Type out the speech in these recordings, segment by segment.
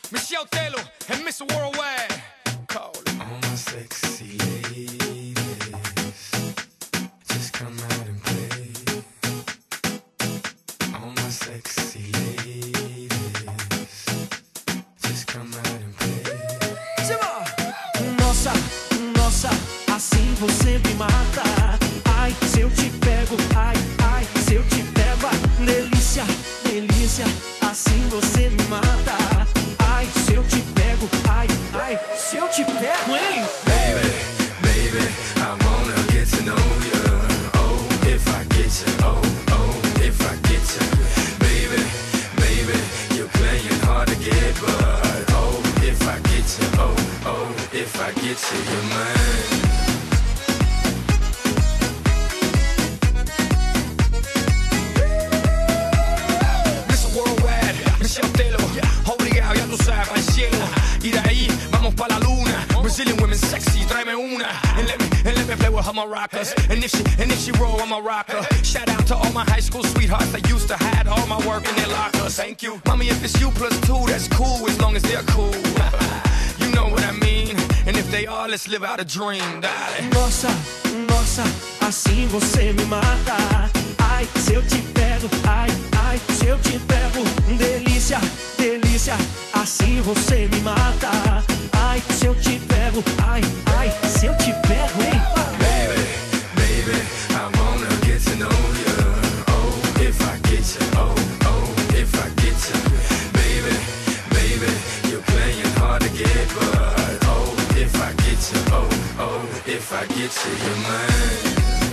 Michelle Taylor and Mr. Worldwide. Call it. All my sexy ladies, just come out and play. All my sexy ladies, just come out and play. Nossa, nossa, assim você me mata. Ai, se eu te pego, ai, ai, se eu te pego, ai, delícia, delícia, assim você me mata. Ai, se eu te pego, ai, ai, se eu te pego, hein? Baby, baby, I wanna get to know you. Oh, if I get you, oh, oh, if I get you. Baby, baby, you're playing hard to get, but oh, if I get you, oh, oh, if I get you, you're mine. Y de ahí vamos pa' la luna. Brazilian women sexy, tráeme una. And let me play with her maracas. And if she roll, I'm a rocker. Shout out to all my high school sweethearts that used to hide all my work in their lockers. Thank you, mommy. If it's you plus two, that's cool as long as they're cool. You know what I mean. And if they are, let's live out a dream, darling. Nossa, nossa, assim você me mata. Ai, se eu te pego, ai, ai, se eu te pego, delícia, delícia, assim você me mata. Ai, se eu te pego, ai, ai, se eu te pego, hein? Baby, baby, I wanna get to know you. Oh, if I get you, oh, oh, if I get you. Baby, baby, you're playing hard to get, but oh, if I get you, oh, oh, if I get you, you're mine.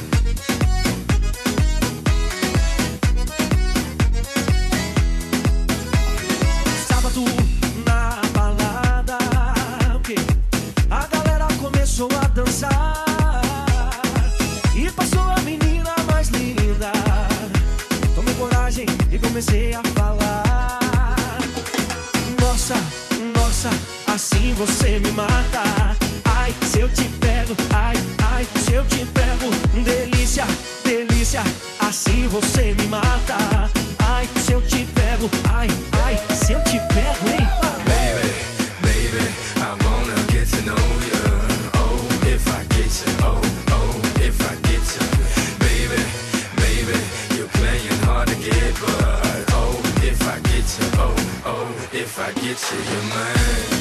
Na balada, okay. A galera começou a dançar e passou a menina mais linda. Tomei coragem e comecei a falar. Nossa, nossa, assim você me mata. Ai, se eu te pego, ai, ai, se eu te pego, delícia, delícia, assim você me mata. Ai, se eu te pego, ai, ai, se eu te pego, hein? Baby, baby, I wanna get to know you. Oh, if I get you, oh, oh, if I get you. Baby, baby, you're playing hard to get, but oh, if I get you, oh, oh, if I get you, you're mine.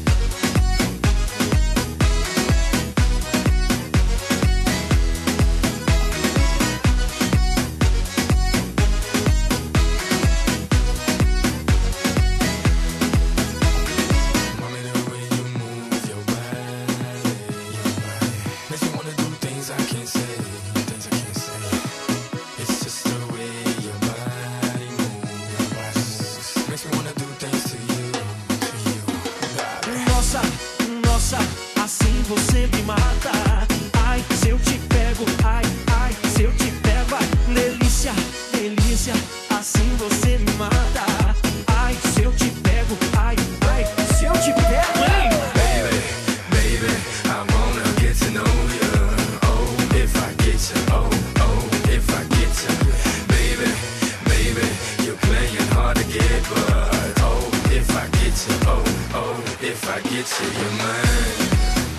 Nossa, nossa, assim você me mata. Ai, se eu te pego, ai, ai, se eu te pego, ai, delícia, delícia, assim você me mata. Ai, se eu te pego, ai, ai, se eu te pego, hein? Baby, baby, I wanna get to know you. Oh, if I get you, oh, oh, if I get you. Baby, baby, you're playing hard to get, but oh, if I get you, oh, oh, if I get you, you're mine.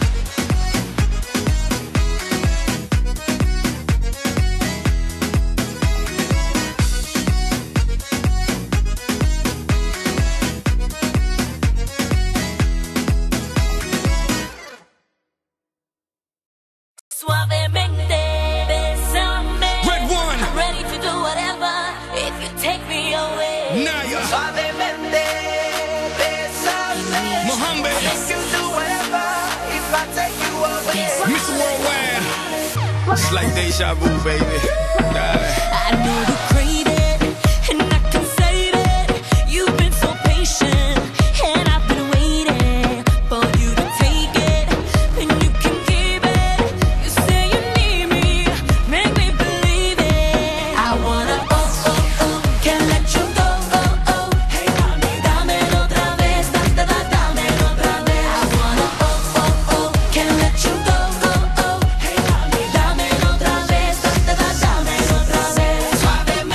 Suavemente, bésame. Red one. I'm ready to do whatever if you take me away. Naya. Suavemente, bésame. Mohammed. If you do whatever, if I take you away. Mr. Worldwide. It's like deja vu, baby. Darling. I know you crave it, and I can save it. You've been so patient, and I've been waiting for you to take it, and you can keep it. You say you need me, make me believe it. I wanna, oh, oh, oh, can't let you go, oh, oh. Hey, mami, dámelo otra vez, dámelo otra vez. I wanna, oh, oh, oh, can't let you go, oh, oh. Hey, mami, dámelo otra vez, dámelo otra vez.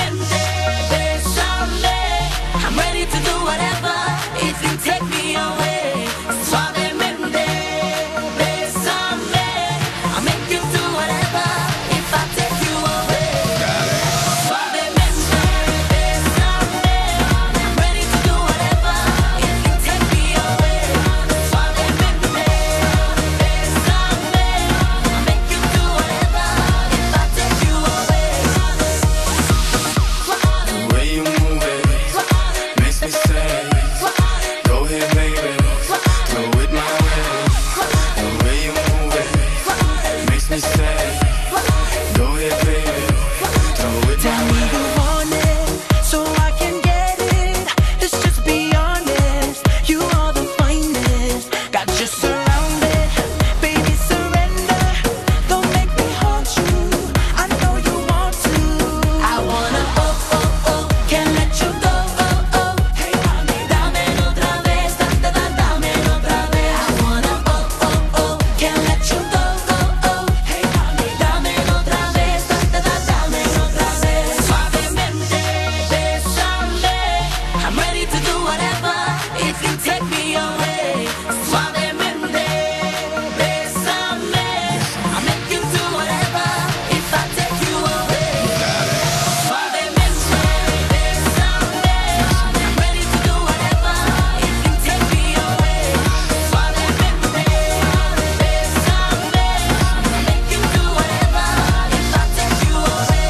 do whatever if you take me away. Suavemente, bésame. I'll make you do whatever if I take you away. Suavemente, bésame. I'm ready to do whatever if you take me away. Suavemente, bésame. I'll make you do whatever if I take you away.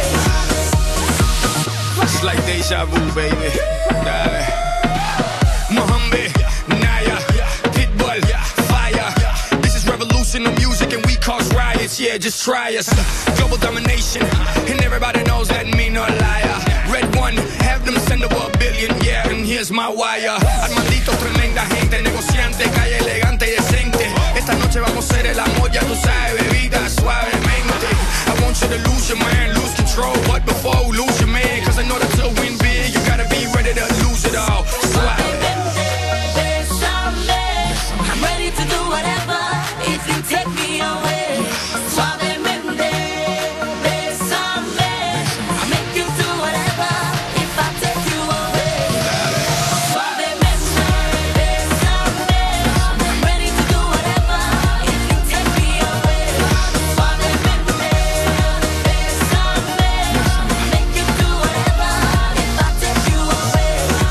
It's like deja vu, baby. Dale. Mohammed, Naya, Pitbull, fire. This is revolution of music and we cause riots. Yeah, just try us. Global domination, and everybody knows that me no liar. Red one, have them send over $1 billion. Yeah, and here's my wire. Armandito, tremenda gente, negociante, calle elegante y decente. Esta noche vamos a hacer el amor, ya tú sabes, bebida suavemente. I want you to lose your mind, lose control, but before you lose your man, cause in order to win big, you gotta be ready to lose it all. Suavemente, bésame. I'm ready to do whatever if you take me away. Suavemente, bésame. I'll make you do whatever if I take you away. Suavemente, bésame. I'm ready to do whatever if you take me away. Suavemente, bésame. I'll make you do whatever if I take you away.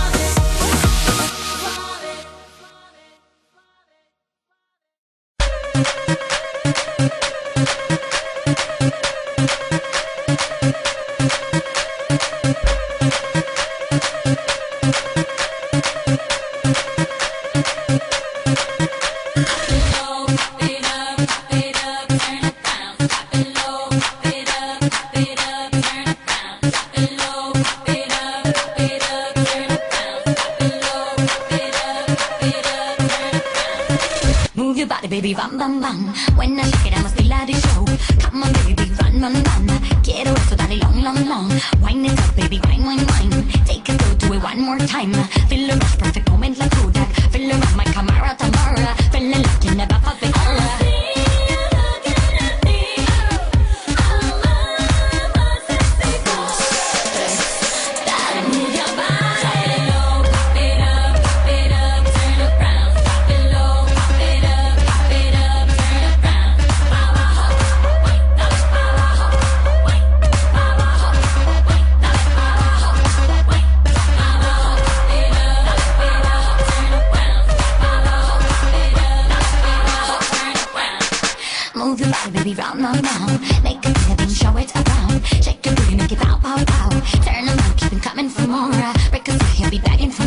Move your body, baby, bam, bam, bam. When I shake it, I must be like a show. Come on, baby, run, run, run. Quiero eso, dale long, long, long. Wine it up, baby, wine, wine, wine. Take it, go, do it one more time. Feel the rush, perfect moment like Kodak. Feel the rush, my Camara, Tamara. Feeling like you never felt before. Move your body, baby, round, round, round. Make it big and show it around. Shake your booty, make it bow, bow, bow. Turn around, keep it coming for more. Break a sweat, he'll be begging for